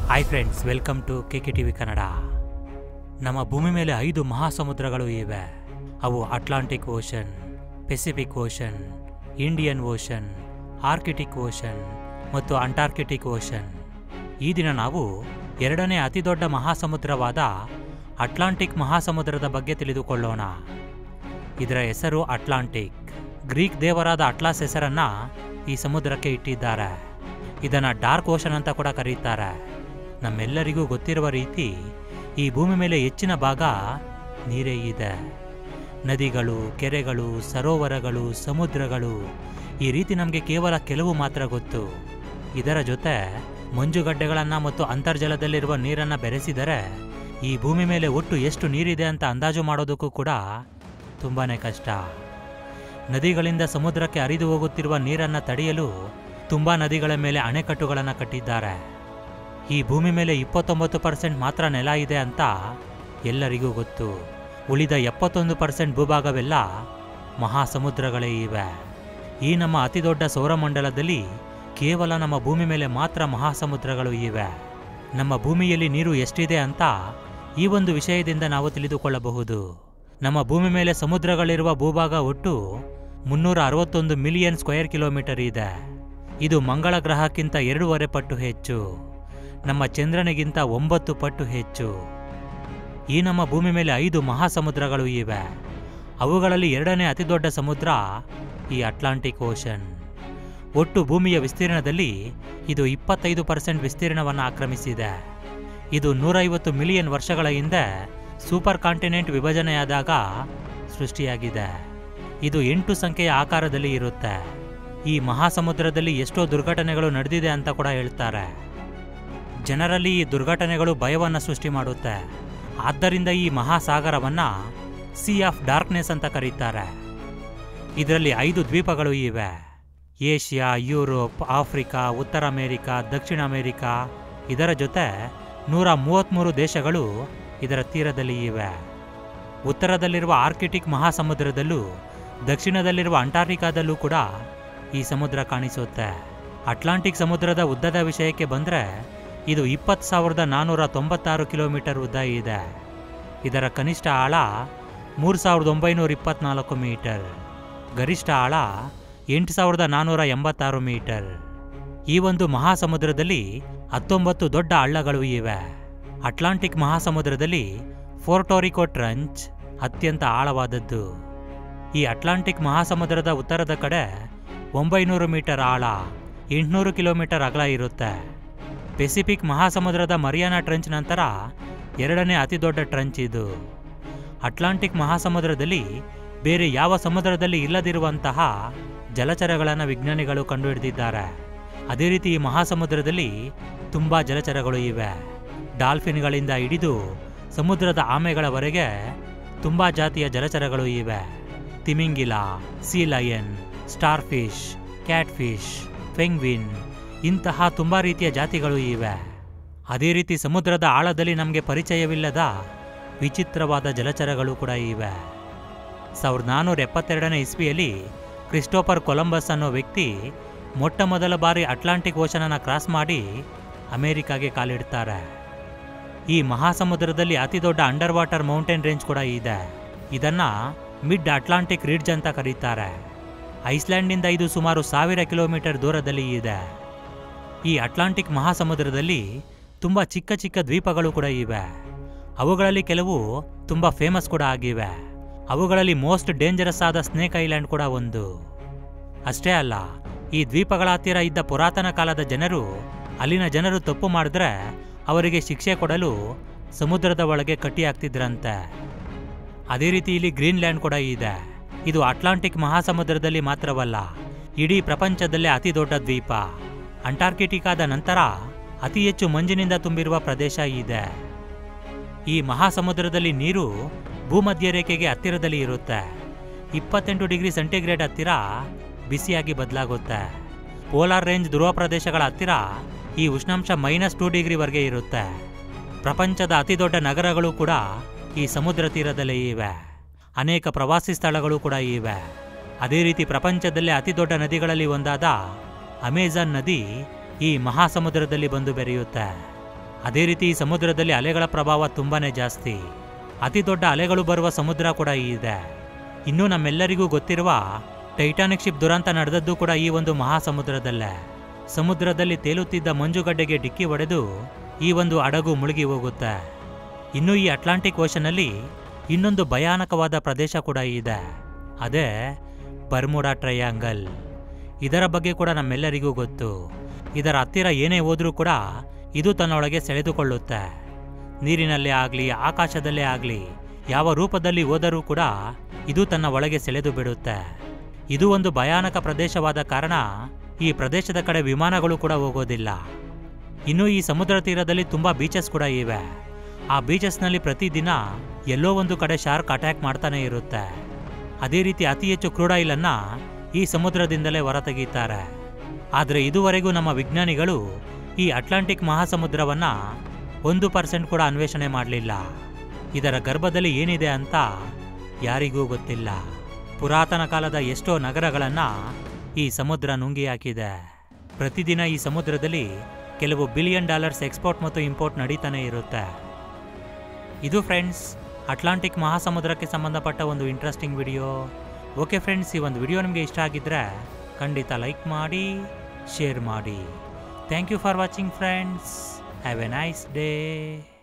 Hi friends, welcome to KKTV Kannada. ನಮ್ಮ ಭೂಮಿ ಮೇಲೆ 5 ಮಹಾಸಮುದ್ರಗಳು ಇವೆ. ಅವು Atlantic ocean, Pacific ocean, Indian ocean, Arctic ocean ಮತ್ತು ಅಂಟಾರ್ಕಿಟಿಕ್ ಓಷನ್. ಈ ದಿನ ನಾವು 2ನೇ ಅತಿದೊಡ್ಡ ಮಹಾಸಮುದ್ರವಾದ ಅಟ್ಲಾಂಟಿಕ್ ಮಹಾಸಮುದ್ರದ ಬಗ್ಗೆ ತಿಳಿದುಕೊಳ್ಳೋಣ. ಇದರ ಹೆಸರು ಅಟ್ಲಾಂಟಿಕ್. ಗ್ರೀಕ್ ದೇವರಾದ ಅಟ್ಲಾಸ್ ಹೆಸರನ್ನ ಈ ಸಮುದ್ರಕ್ಕೆ ಇಟ್ಟಿದ್ದಾರೆ. ಇದನ್ನು ಡಾರ್ಕ್ ಓಷನ್ ಅಂತ ಕೂಡ ಕರೀತಾರೆ. ನಮ್ಮೆಲ್ಲರಿಗೂ ಗೊತ್ತಿರುವ ರೀತಿ ಈ ಭೂಮಿ ಮೇಲೆ ಹೆಚ್ಚಿನ ಭಾಗ ನೀರೇ ಇದೆ. ನದಿಗಳು, ಕೆರೆಗಳು, ಸರೋವರಗಳು, ಸಮುದ್ರಗಳು, ಈ ರೀತಿ ನಮಗೆ ಕೇವಲ ಕೆಲವು ಮಾತ್ರ ಗೊತ್ತು. ಇದರ ಜೊತೆ ಮಂಜುಗಡ್ಡೆಗಳನ್ನು ಮತ್ತು ಅಂತರ್ಜಲದಲ್ಲಿರುವ ನೀರನ್ನು ಬೆರೆಸಿದರೆ ಈ ಭೂಮಿ ಮೇಲೆ ಒಟ್ಟು ಎಷ್ಟು ನೀರಿದೆ ಅಂತ ಅಂದಾಜು ಮಾಡೋದಕ್ಕೂ ಕೂಡ ತುಂಬಾ ಕಷ್ಟ. ನದಿಗಳಿಂದ ಸಮುದ್ರಕ್ಕೆ ಹರಿದು ಹೋಗುತ್ತಿರುವ ನೀರನ್ನು ತಡೆಯಲು ತುಂಬ ನದಿಗಳ ಮೇಲೆ ಅಣೆಕಟ್ಟುಗಳನ್ನು ಕಟ್ಟಿದ್ದಾರೆ. ಈ ಭೂಮಿ ಮೇಲೆ 29% ಮಾತ್ರ ನೆಲ ಇದೆ ಅಂತ ಎಲ್ಲರಿಗೂ ಗೊತ್ತು. ಉಳಿದ 71% ಭೂಭಾಗವೆಲ್ಲ ಮಹಾಸಮುದ್ರಗಳೇ ಇವೆ. ಈ ನಮ್ಮ ಅತಿದೊಡ್ಡ ಸೌರಮಂಡಲದಲ್ಲಿ ಕೇವಲ ನಮ್ಮ ಭೂಮಿ ಮೇಲೆ ಮಾತ್ರ ಮಹಾಸಮುದ್ರಗಳು ಇವೆ. ನಮ್ಮ ಭೂಮಿಯಲ್ಲಿ ನೀರು ಎಷ್ಟಿದೆ ಅಂತ ಈ ಒಂದು ವಿಷಯದಿಂದ ನಾವು ತಿಳಿದುಕೊಳ್ಳಬಹುದು. ನಮ್ಮ ಭೂಮಿ ಮೇಲೆ ಸಮುದ್ರಗಳಿರುವ ಭೂಭಾಗ ಒಟ್ಟು 361 ಮಿಲಿಯನ್ ಸ್ಕ್ವೇರ್ ಕಿಲೋಮೀಟರ್ ಇದೆ. ಇದು ಮಂಗಳ ಗ್ರಹಕ್ಕಿಂತ 2.5 ಪಟ್ಟು ಹೆಚ್ಚು, ನಮ್ಮ ಚಂದ್ರನಿಗಿಂತ 9 ಪಟ್ಟು ಹೆಚ್ಚು. ಈ ನಮ್ಮ ಭೂಮಿ ಮೇಲೆ 5 ಮಹಾಸಮುದ್ರಗಳು ಇವೆ. ಅವುಗಳಲ್ಲಿ 2ನೇ ಅತಿದೊಡ್ಡ ಸಮುದ್ರ ಈ ಅಟ್ಲಾಂಟಿಕ್ ಓಷನ್. ಒಟ್ಟು ಭೂಮಿಯ ವಿಸ್ತೀರ್ಣದಲ್ಲಿ ಇದು 25% ವಿಸ್ತೀರ್ಣವನ್ನು ಆಕ್ರಮಿಸಿದೆ. ಇದು 150 ಮಿಲಿಯನ್ ವರ್ಷಗಳ ಹಿಂದೆ ಸೂಪರ್ ಕಾಂಟಿನೆಂಟ್ ವಿಭಜನೆಯಾದಾಗ ಸೃಷ್ಟಿಯಾಗಿದೆ. ಇದು 8 ಸಂಖ್ಯೆಯ ಆಕಾರದಲ್ಲಿ ಇರುತ್ತೆ. ಈ ಮಹಾಸಮುದ್ರದಲ್ಲಿ ಎಷ್ಟೋ ದುರ್ಘಟನೆಗಳು ನಡೆದಿದೆ ಅಂತ ಕೂಡ ಹೇಳ್ತಾರೆ. ಜನರಲ್ಲಿ ಈ ದುರ್ಘಟನೆಗಳು ಭಯವನ್ನು ಸೃಷ್ಟಿ ಮಾಡುತ್ತೆ. ಆದ್ದರಿಂದ ಈ ಮಹಾಸಾಗರವನ್ನು ಸೀ ಆಫ್ ಡಾರ್ಕ್ನೆಸ್ ಅಂತ ಕರೀತಾರೆ. ಇದರಲ್ಲಿ 5 ದ್ವೀಪಗಳು ಇವೆ. ಏಷ್ಯಾ, ಯುರೋಪ್, ಆಫ್ರಿಕಾ, ಉತ್ತರ ಅಮೆರಿಕಾ, ದಕ್ಷಿಣ ಅಮೆರಿಕಾ. ಇದರ ಜೊತೆ 133 ದೇಶಗಳು ಇದರ ತೀರದಲ್ಲಿ ಇವೆ. ಉತ್ತರದಲ್ಲಿರುವ ಆರ್ಕಿಟಿಕ್ ಮಹಾಸಮುದ್ರದಲ್ಲೂ ದಕ್ಷಿಣದಲ್ಲಿರುವ ಅಂಟಾರ್ಟಿಕಾದಲ್ಲೂ ಕೂಡ ಈ ಸಮುದ್ರ ಕಾಣಿಸುತ್ತೆ. ಅಟ್ಲಾಂಟಿಕ್ ಸಮುದ್ರದ ಉದ್ದದ ವಿಷಯಕ್ಕೆ ಬಂದರೆ ಇದು 20,496 ಕಿಲೋಮೀಟರ್ ಉದ್ದ ಇದೆ. ಇದರ ಕನಿಷ್ಠ ಆಳ 3,924 ಮೀಟರ್, ಗರಿಷ್ಠ ಆಳ 8,486 ಮೀಟರ್. ಈ ಒಂದು ಮಹಾಸಮುದ್ರದಲ್ಲಿ 19 ದೊಡ್ಡ ಹಳ್ಳಗಳು ಇವೆ. ಅಟ್ಲಾಂಟಿಕ್ ಮಹಾಸಮುದ್ರದಲ್ಲಿ ಪೋರ್ಟೋರಿಕೋ ಟ್ರಂಚ್ ಅತ್ಯಂತ ಆಳವಾದದ್ದು. ಈ ಅಟ್ಲಾಂಟಿಕ್ ಮಹಾಸಮುದ್ರದ ಉತ್ತರದ ಕಡೆ 900 ಮೀಟರ್ ಆಳ, 800 ಕಿಲೋಮೀಟರ್ ಅಗಲ ಇರುತ್ತೆ. ಪೆಸಿಫಿಕ್ ಮಹಾಸಮುದ್ರದ ಮರಿಯಾನಾ ಟ್ರಂಚ್ ನಂತರ 2ನೇ ಅತಿದೊಡ್ಡ ಟ್ರಂಚ್ ಇದು. ಅಟ್ಲಾಂಟಿಕ್ ಮಹಾಸಮುದ್ರದಲ್ಲಿ ಬೇರೆ ಯಾವ ಸಮುದ್ರದಲ್ಲಿ ಇಲ್ಲದಿರುವಂತಹ ಜಲಚರಗಳನ್ನು ವಿಜ್ಞಾನಿಗಳು ಕಂಡುಹಿಡಿದಿದ್ದಾರೆ. ಅದೇ ರೀತಿ ಈ ಮಹಾಸಮುದ್ರದಲ್ಲಿ ತುಂಬ ಜಲಚರಗಳು ಇವೆ. ಡಾಲ್ಫಿನ್ಗಳಿಂದ ಹಿಡಿದು ಸಮುದ್ರದ ಆಮೆಗಳವರೆಗೆ ತುಂಬ ಜಾತಿಯ ಜಲಚರಗಳು ಇವೆ. ತಿಮಿಂಗಿಲ, sea lion, starfish, catfish, penguin, ಇಂತಹ ತುಂಬ ರೀತಿಯ ಜಾತಿಗಳು ಇವೆ. ಅದೇ ರೀತಿ ಸಮುದ್ರದ ಆಳದಲ್ಲಿ ನಮಗೆ ಪರಿಚಯವಿಲ್ಲದ ವಿಚಿತ್ರವಾದ ಜಲಚರಗಳು ಕೂಡ ಇವೆ. 1472ನೇ ಇಸ್ವಿಯಲ್ಲಿ ಕ್ರಿಸ್ಟೋಫರ್ ಕೊಲಂಬಸ್ ಅನ್ನೋ ವ್ಯಕ್ತಿ ಮೊಟ್ಟ ಮೊದಲ ಬಾರಿ ಅಟ್ಲಾಂಟಿಕ್ ಓಷನನ್ನು ಕ್ರಾಸ್ ಮಾಡಿ ಅಮೆರಿಕಾಗೆ ಕಾಲಿಡ್ತಾರೆ. ಈ ಮಹಾಸಮುದ್ರದಲ್ಲಿ ಅತಿದೊಡ್ಡ ಅಂಡರ್ ವಾಟರ್ ಮೌಂಟೇನ್ ರೇಂಜ್ ಕೂಡ ಇದೆ. ಇದನ್ನ ಮಿಡ್ ಅಟ್ಲಾಂಟಿಕ್ ರಿಡ್ಜ್ ಅಂತ ಕರೀತಾರೆ. ಐಸ್ಲ್ಯಾಂಡ್ನಿಂದ ಇದು ಸುಮಾರು 1000 ಕಿಲೋಮೀಟರ್ ದೂರದಲ್ಲಿ ಇದೆ. ಈ ಅಟ್ಲಾಂಟಿಕ್ ಮಹಾಸಮುದ್ರದಲ್ಲಿ ತುಂಬ ಚಿಕ್ಕ ಚಿಕ್ಕ ದ್ವೀಪಗಳು ಕೂಡ ಇವೆ. ಅವುಗಳಲ್ಲಿ ಕೆಲವು ತುಂಬ ಫೇಮಸ್ ಕೂಡ ಆಗಿವೆ. ಅವುಗಳಲ್ಲಿ ಮೋಸ್ಟ್ ಡೇಂಜರಸ್ ಆದ ಸ್ನೇಕ್ ಐಲ್ಯಾಂಡ್ ಕೂಡ ಒಂದು. ಅಷ್ಟೇ ಅಲ್ಲ, ಈ ದ್ವೀಪಗಳ ಹತ್ತಿರ ಇದ್ದ ಪುರಾತನ ಕಾಲದ ಜನರು ಅಲ್ಲಿನ ಜನರು ತಪ್ಪು ಮಾಡಿದ್ರೆ ಅವರಿಗೆ ಶಿಕ್ಷೆ ಕೊಡಲು ಸಮುದ್ರದ ಒಳಗೆ ಕಟ್ಟಿ ಹಾಕ್ತಿದ್ರಂತೆ. ಅದೇ ರೀತಿ ಇಲ್ಲಿ ಗ್ರೀನ್ಲ್ಯಾಂಡ್ ಕೂಡ ಇದೆ. ಇದು ಅಟ್ಲಾಂಟಿಕ್ ಮಹಾಸಮುದ್ರದಲ್ಲಿ ಮಾತ್ರವಲ್ಲ, ಇಡೀ ಪ್ರಪಂಚದಲ್ಲೇ ಅತಿ ದೊಡ್ಡ ದ್ವೀಪ. ಅಂಟಾರ್ಕಿಟಿಕಾದ ನಂತರ ಅತಿ ಹೆಚ್ಚು ಮಂಜಿನಿಂದ ತುಂಬಿರುವ ಪ್ರದೇಶ ಇದೆ. ಈ ಮಹಾಸಮುದ್ರದಲ್ಲಿ ನೀರು ಭೂಮಧ್ಯ ರೇಖೆಗೆ ಹತ್ತಿರದಲ್ಲಿ ಇರುತ್ತೆ. 28 ಡಿಗ್ರಿ ಸೆಂಟಿಗ್ರೇಡ್ ಹತ್ತಿರ ಬಿಸಿಯಾಗಿ ಬದಲಾಗುತ್ತೆ. ಪೋಲಾರ್ ರೇಂಜ್ ಧ್ರುವ ಪ್ರದೇಶಗಳ ಹತ್ತಿರ ಈ ಉಷ್ಣಾಂಶ -2 ಡಿಗ್ರಿವರೆಗೆ ಇರುತ್ತೆ. ಪ್ರಪಂಚದ ಅತಿದೊಡ್ಡ ನಗರಗಳು ಕೂಡ ಈ ಸಮುದ್ರ ತೀರದಲ್ಲೇ ಇವೆ. ಅನೇಕ ಪ್ರವಾಸಿ ಸ್ಥಳಗಳು ಕೂಡ ಇವೆ. ಅದೇ ರೀತಿ ಪ್ರಪಂಚದಲ್ಲೇ ಅತಿದೊಡ್ಡ ನದಿಗಳಲ್ಲಿ ಒಂದಾದ ಅಮೆಜಾನ್ ನದಿ ಈ ಮಹಾಸಮುದ್ರದಲ್ಲಿ ಬಂದು ಬೆರೆಯುತ್ತೆ. ಅದೇ ರೀತಿ ಈ ಸಮುದ್ರದಲ್ಲಿ ಅಲೆಗಳ ಪ್ರಭಾವ ತುಂಬಾನೇ ಜಾಸ್ತಿ. ಅತಿ ದೊಡ್ಡ ಅಲೆಗಳು ಬರುವ ಸಮುದ್ರ ಕೂಡ ಇದೆ. ಇನ್ನೂ ನಮ್ಮೆಲ್ಲರಿಗೂ ಗೊತ್ತಿರುವ ಟೈಟಾನಿಕ್ ಶಿಪ್ ದುರಂತ ನಡೆದದ್ದು ಕೂಡ ಈ ಒಂದು ಮಹಾಸಮುದ್ರದಲ್ಲೇ. ಸಮುದ್ರದಲ್ಲಿ ತೇಲುತ್ತಿದ್ದ ಮಂಜುಗಡ್ಡೆಗೆ ಡಿಕ್ಕಿ ಹೊಡೆದು ಈ ಒಂದು ಹಡಗು ಮುಳುಗಿ ಹೋಗುತ್ತೆ. ಇನ್ನು ಈ ಅಟ್ಲಾಂಟಿಕ್ ಓಷನ್ನಲ್ಲಿ ಇನ್ನೊಂದು ಭಯಾನಕವಾದ ಪ್ರದೇಶ ಕೂಡ ಇದೆ, ಅದೇ ಬರ್ಮುಡಾ ಟ್ರಯಾಂಗಲ್. ಇದರ ಬಗ್ಗೆ ಕೂಡ ನಮ್ಮೆಲ್ಲರಿಗೂ ಗೊತ್ತು. ಇದರ ಹತ್ತಿರ ಏನೇ ಹೋದ್ರೂ ಕೂಡ ಇದು ತನ್ನೊಳಗೆ ಸೆಳೆದುಕೊಳ್ಳುತ್ತೆ. ನೀರಿನಲ್ಲೇ ಆಗಲಿ ಆಕಾಶದಲ್ಲೇ ಆಗಲಿ ಯಾವ ರೂಪದಲ್ಲಿ ಹೋದರೂ ಕೂಡ ಇದು ತನ್ನ ಒಳಗೆ ಸೆಳೆದು ಬಿಡುತ್ತೆ. ಇದು ಒಂದು ಭಯಾನಕ ಪ್ರದೇಶವಾದ ಕಾರಣ ಈ ಪ್ರದೇಶದ ಕಡೆ ವಿಮಾನಗಳು ಕೂಡ ಹೋಗೋದಿಲ್ಲ. ಇನ್ನು ಈ ಸಮುದ್ರ ತೀರದಲ್ಲಿ ತುಂಬಾ ಬೀಚಸ್ ಕೂಡ ಇವೆ. ಆ ಬೀಚಸ್ನಲ್ಲಿ ಪ್ರತಿದಿನ ಎಲ್ಲೋ ಒಂದು ಕಡೆ ಶಾರ್ಕ್ ಅಟ್ಯಾಕ್ ಮಾಡ್ತಾನೆ ಇರುತ್ತೆ. ಅದೇ ರೀತಿ ಅತಿ ಹೆಚ್ಚು ಕ್ರೂಡ್ ಆಯಿಲ್ ಅನ್ನ ಈ ಸಮುದ್ರದಿಂದಲೇ ಹೊರತೆಗೀತಾರೆ. ಆದರೆ ಇದುವರೆಗೂ ನಮ್ಮ ವಿಜ್ಞಾನಿಗಳು ಈ ಅಟ್ಲಾಂಟಿಕ್ ಮಹಾಸಮುದ್ರವನ್ನ 1% ಕೂಡ ಅನ್ವೇಷಣೆ ಮಾಡಲಿಲ್ಲ. ಇದರ ಗರ್ಭದಲ್ಲಿ ಏನಿದೆ ಅಂತ ಯಾರಿಗೂ ಗೊತ್ತಿಲ್ಲ. ಪುರಾತನ ಕಾಲದ ಎಷ್ಟೋ ನಗರಗಳನ್ನ ಈ ಸಮುದ್ರ ನುಂಗಿ ಹಾಕಿದೆ. ಪ್ರತಿದಿನ ಈ ಸಮುದ್ರದಲ್ಲಿ ಕೆಲವು $ಬಿಲಿಯನ್ ಎಕ್ಸ್ಪೋರ್ಟ್ ಮತ್ತು ಇಂಪೋರ್ಟ್ ನಡೀತಾನೆ ಇರುತ್ತೆ. ಇದು ಫ್ರೆಂಡ್ಸ್ ಅಟ್ಲಾಂಟಿಕ್ ಮಹಾಸಮುದ್ರಕ್ಕೆ ಸಂಬಂಧಪಟ್ಟ ಒಂದು ಇಂಟ್ರೆಸ್ಟಿಂಗ್ ವಿಡಿಯೋ. ಓಕೆ ಫ್ರೆಂಡ್ಸ್, ಈ ಒಂದು ವಿಡಿಯೋ ನಿಮಗೆ ಇಷ್ಟ ಆಗಿದ್ರೆ ಖಂಡಿತ ಲೈಕ್ ಮಾಡಿ, ಶೇರ್ ಮಾಡಿ. Thank you for watching friends. Have a nice day.